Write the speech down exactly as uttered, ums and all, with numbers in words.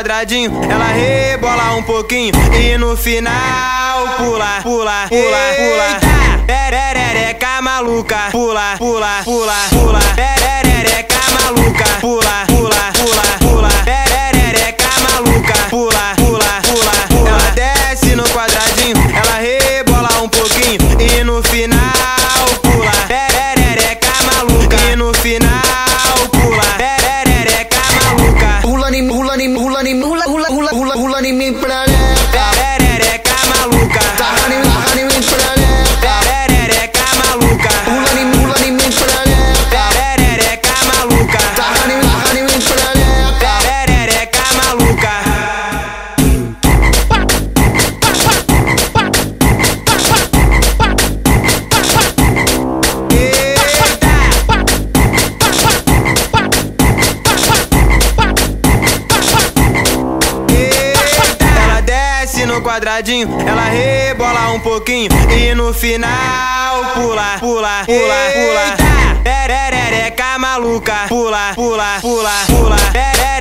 quadradinho, ela rebola um pouquinho e no final pula, pula, pula, pula. Perereca maluca, pula, pula, pula, pula. Perereca maluca, pula, pula, pula, pula. Perereca maluca, pula, pula, pula, pula. Ela desce no quadradinho, ela rebola um pouquinho e no final pula. Perereca maluca e no final pula. Perereca maluca. Pula em mim, pula em mim, pula em mim, pula, pula, pula, pula, pula em mim pra lá. Perereca maluca. Tá em mim, tá em mim pra lá. Perereca maluca. Pula em mim, pula em mim pra lá. Perereca maluca. Tá em mim, tá em mim pra lá. Perereca maluca. Ela desce no quadradinho, ela rebola um pouquinho e no final pula, pula, pula, pula. Perereca maluca, pula, pula, pula, pula.